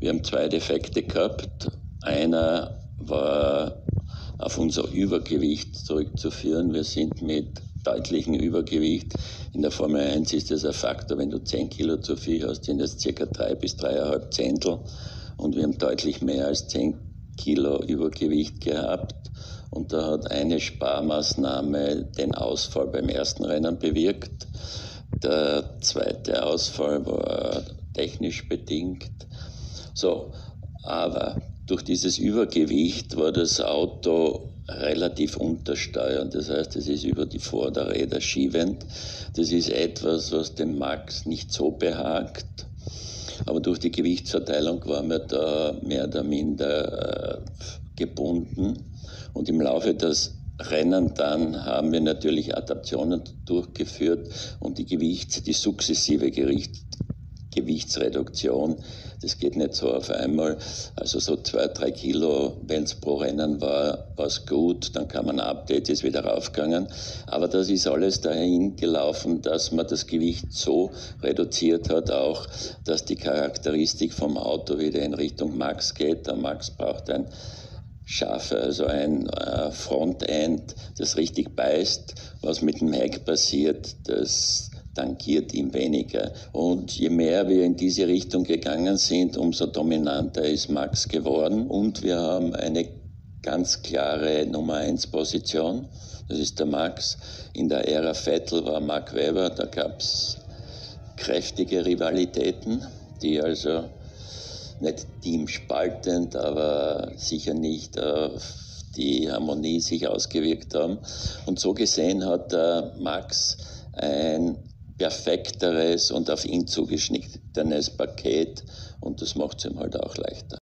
Wir haben zwei Defekte gehabt. Einer war auf unser Übergewicht zurückzuführen. Wir sind mit deutlichem Übergewicht. In der Formel 1 ist das ein Faktor, wenn du 10 Kilo zu viel hast, sind das ca. 3 bis 3,5 Zehntel. Und wir haben deutlich mehr als 10 Kilo Übergewicht gehabt. Und da hat eine Sparmaßnahme den Ausfall beim ersten Rennen bewirkt. Der zweite Ausfall war technisch bedingt. So, aber durch dieses Übergewicht war das Auto relativ untersteuernd. Das heißt, es ist über die Vorderräder schiebend. Das ist etwas, was dem Max nicht so behagt. Aber durch die Gewichtsverteilung waren wir da mehr oder minder gebunden. Und im Laufe des Rennen dann haben wir natürlich Adaptionen durchgeführt und die sukzessive Gewichtsreduktion, das geht nicht so auf einmal, also so 2-3 Kilo, wenn es pro Rennen war, war es gut, dann kam ein Update, ist wieder raufgegangen, aber das ist alles dahin gelaufen, dass man das Gewicht so reduziert hat, auch, dass die Charakteristik vom Auto wieder in Richtung Max geht. Der Max braucht ein also ein Frontend, das richtig beißt. Was mit dem Heck passiert, das tangiert ihm weniger. Und je mehr wir in diese Richtung gegangen sind, umso dominanter ist Max geworden. Und wir haben eine ganz klare Nummer 1 Position. Das ist der Max. In der Ära Vettel war Mark Webber, da gab es kräftige Rivalitäten, die also nicht teamspaltend, aber sicher nicht auf die Harmonie sich ausgewirkt haben. Und so gesehen hat der Max ein perfekteres und auf ihn zugeschnittenes Paket und das macht es ihm halt auch leichter.